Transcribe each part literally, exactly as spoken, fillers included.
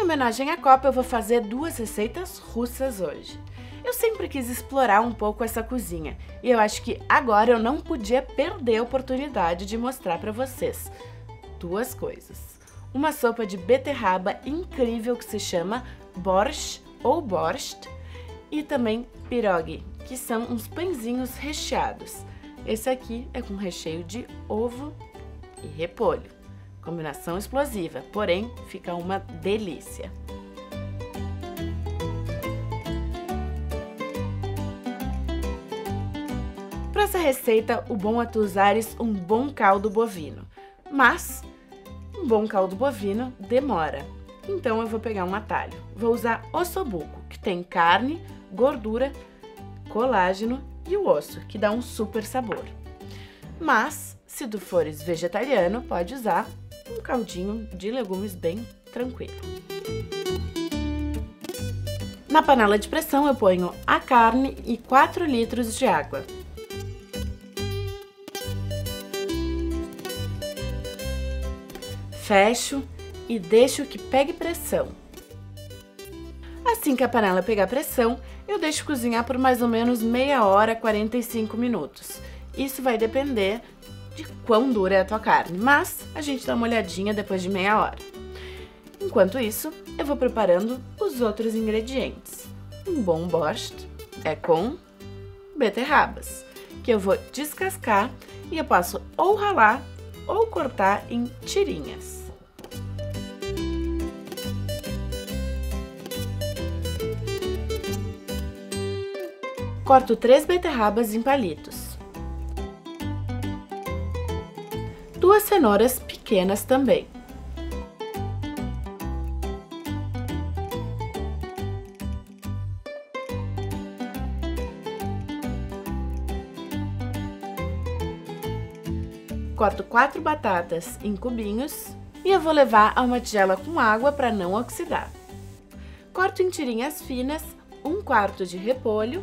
homenagem à Copa, eu vou fazer duas receitas russas hoje. Eu sempre quis explorar um pouco essa cozinha e eu acho que agora eu não podia perder a oportunidade de mostrar para vocês duas coisas. Uma sopa de beterraba incrível que se chama borscht ou borscht e também pirogue, que são uns pãezinhos recheados. Esse aqui é com recheio de ovo e repolho. Combinação explosiva, porém fica uma delícia. Para essa receita, o bom é tu usares um bom caldo bovino, mas um bom caldo bovino demora. Então eu vou pegar um atalho. Vou usar ossobuco, que tem carne, gordura, colágeno e o osso, que dá um super sabor. Mas, se tu fores vegetariano, pode usar um caldinho de legumes bem tranquilo. Na panela de pressão eu ponho a carne e quatro litros de água. Fecho e deixo que pegue pressão. Assim que a panela pegar pressão, eu deixo cozinhar por mais ou menos meia hora, quarenta e cinco minutos. Isso vai depender de quão dura é a tua carne, mas a gente dá uma olhadinha depois de meia hora. Enquanto isso, eu vou preparando os outros ingredientes. Um bom borscht é com beterrabas, que eu vou descascar e eu posso ou ralar ou cortar em tirinhas. Corto três beterrabas em palitos. Duas cenouras pequenas também. Corto quatro batatas em cubinhos e eu vou levar a uma tigela com água para não oxidar. Corto em tirinhas finas um quarto de repolho,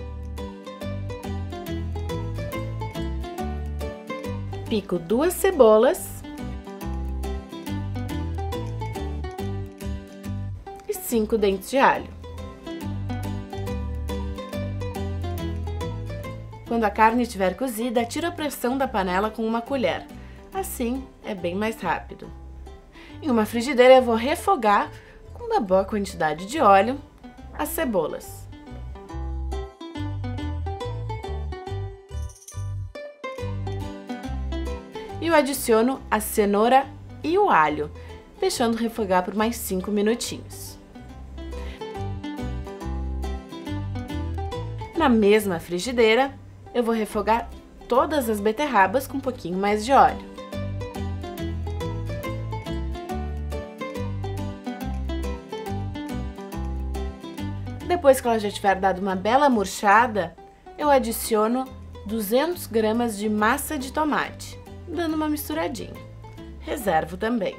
pico duas cebolas e cinco dentes de alho. Quando a carne estiver cozida, tira a pressão da panela com uma colher. Assim é bem mais rápido. Em uma frigideira eu vou refogar com uma boa quantidade de óleo as cebolas. E eu adiciono a cenoura e o alho, deixando refogar por mais cinco minutinhos. Na mesma frigideira, eu vou refogar todas as beterrabas com um pouquinho mais de óleo. Depois que ela já tiver dado uma bela murchada, eu adiciono duzentas gramas de massa de tomate, dando uma misturadinha. Reservo também.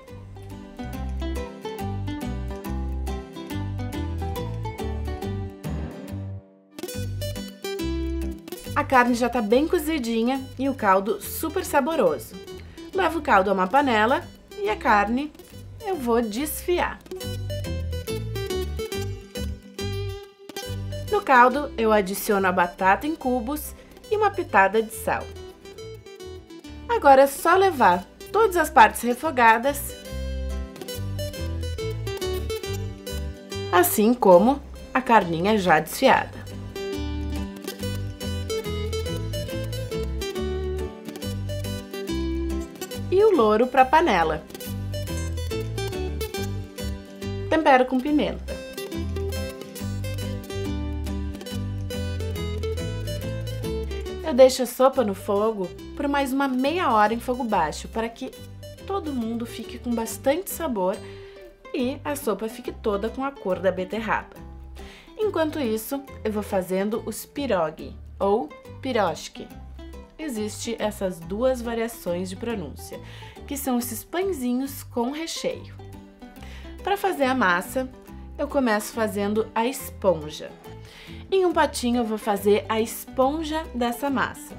A carne já está bem cozidinha e o caldo super saboroso. Levo o caldo a uma panela e a carne eu vou desfiar. No caldo eu adiciono a batata em cubos e uma pitada de sal. Agora é só levar todas as partes refogadas, assim como a carninha já desfiada. E o louro para a panela. Tempero com pimenta. Eu deixo a sopa no fogo por mais uma meia hora em fogo baixo, para que todo mundo fique com bastante sabor e a sopa fique toda com a cor da beterraba. Enquanto isso, eu vou fazendo os pirogue ou piroshki. Existem essas duas variações de pronúncia, que são esses pãezinhos com recheio. Para fazer a massa, eu começo fazendo a esponja. Em um potinho eu vou fazer a esponja dessa massa.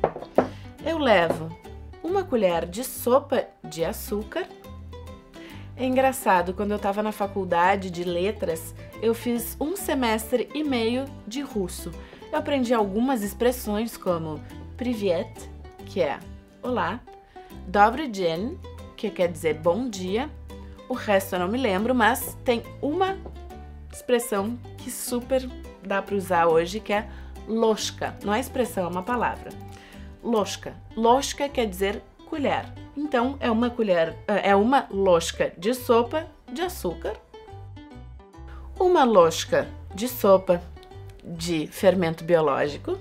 Eu levo uma colher de sopa de açúcar, É engraçado, quando eu estava na faculdade de letras, eu fiz um semestre e meio de russo. Eu aprendi algumas expressões como privyet, que é olá, dobry dzień, que quer dizer bom dia. O resto eu não me lembro, mas tem uma expressão que super dá para usar hoje, que é ложка. Não é expressão, é uma palavra. Ложка. Ложка quer dizer colher. Então, é uma colher, é uma ложка de sopa de açúcar, uma ложка de sopa de fermento biológico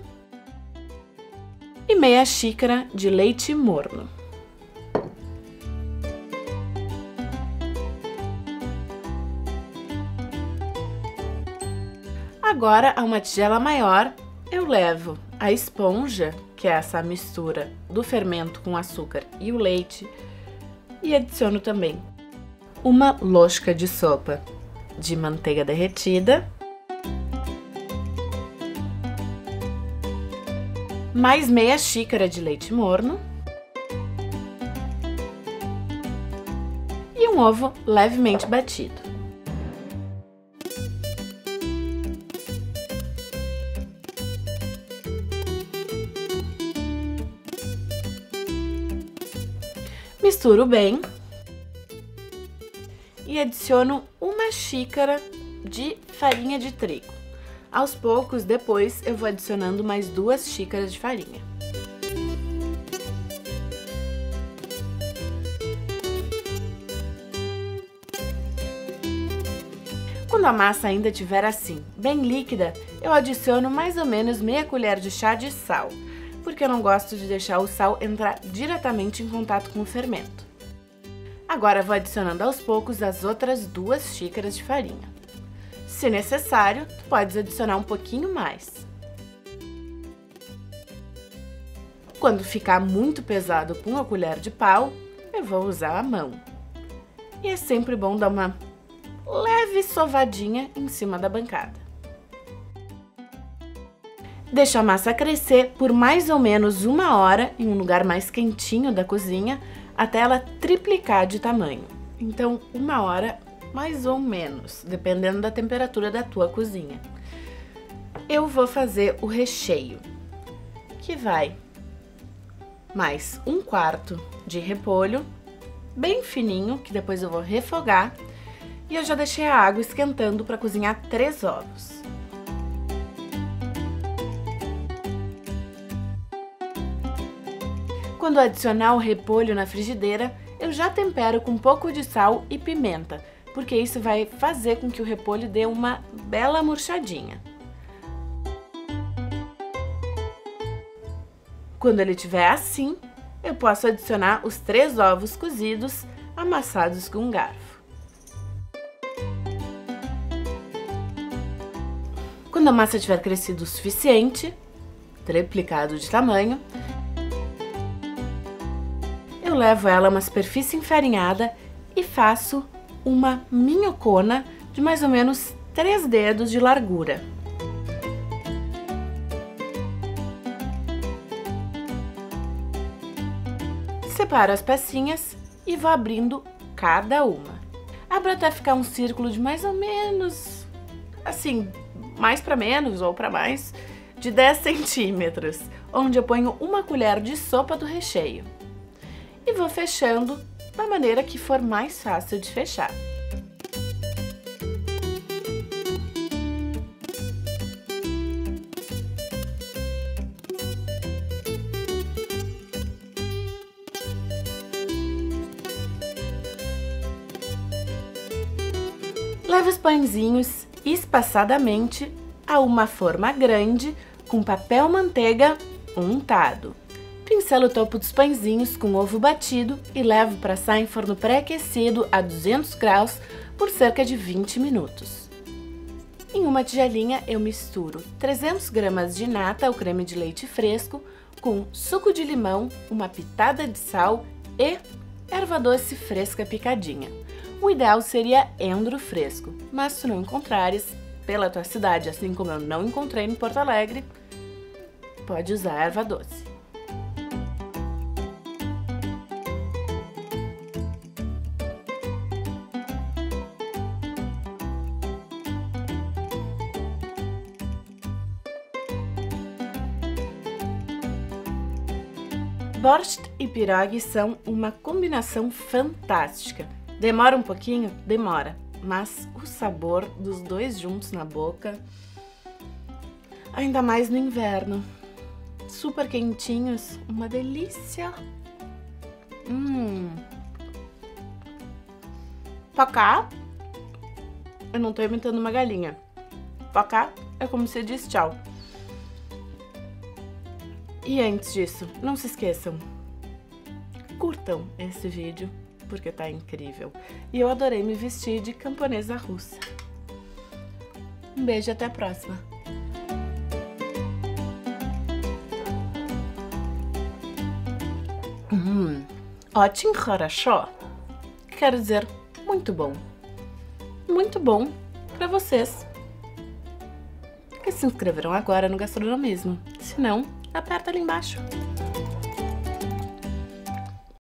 e meia xícara de leite morno. Agora, a uma tigela maior, eu levo a esponja, que é essa mistura do fermento com açúcar e o leite, e adiciono também uma ложка de sopa de manteiga derretida, mais meia xícara de leite morno e um ovo levemente batido. Misturo bem e adiciono uma xícara de farinha de trigo. Aos poucos, depois, eu vou adicionando mais duas xícaras de farinha. Quando a massa ainda estiver assim, bem líquida, eu adiciono mais ou menos meia colher de chá de sal, porque eu não gosto de deixar o sal entrar diretamente em contato com o fermento. Agora vou adicionando aos poucos as outras duas xícaras de farinha. Se necessário, tu podes adicionar um pouquinho mais. Quando ficar muito pesado com a colher de pau, eu vou usar a mão. E é sempre bom dar uma leve sovadinha em cima da bancada. Deixo a massa crescer por mais ou menos uma hora em um lugar mais quentinho da cozinha, até ela triplicar de tamanho. Então, uma hora mais ou menos, dependendo da temperatura da tua cozinha. Eu vou fazer o recheio, que vai mais um quarto de repolho, bem fininho, que depois eu vou refogar, e eu já deixei a água esquentando para cozinhar três ovos. Quando adicionar o repolho na frigideira, eu já tempero com um pouco de sal e pimenta, porque isso vai fazer com que o repolho dê uma bela murchadinha. Quando ele estiver assim, eu posso adicionar os três ovos cozidos amassados com um garfo. Quando a massa tiver crescido o suficiente, triplicado de tamanho, eu levo ela a uma superfície enfarinhada e faço uma minhocona de mais ou menos três dedos de largura. Separo as pecinhas e vou abrindo cada uma. Abro até ficar um círculo de mais ou menos, assim, mais para menos ou para mais, de dez centímetros, onde eu ponho uma colher de sopa do recheio. E vou fechando da maneira que for mais fácil de fechar. Leve os pãezinhos espaçadamente a uma forma grande com papel manteiga untado. Pincelo o topo dos pãezinhos com ovo batido e levo para assar em forno pré-aquecido a duzentos graus por cerca de vinte minutos. Em uma tigelinha eu misturo trezentas gramas de nata ou creme de leite fresco com suco de limão, uma pitada de sal e erva doce fresca picadinha. O ideal seria endro fresco, mas se não encontrares pela tua cidade, assim como eu não encontrei em Porto Alegre, pode usar erva doce. Borscht e pierogi são uma combinação fantástica. Demora um pouquinho? Demora, mas o sabor dos dois juntos na boca, ainda mais no inverno, super quentinhos, uma delícia. Hum. Pacá, eu não tô imitando uma galinha. Pacá é como se diz tchau. E antes disso, não se esqueçam, curtam esse vídeo, porque tá incrível. E eu adorei me vestir de camponesa russa. Um beijo e até a próxima. Hum, очень хорошо. Quero dizer, muito bom. Muito bom para vocês que se inscreveram agora no Gastronomismo. Se não, aperta ali embaixo.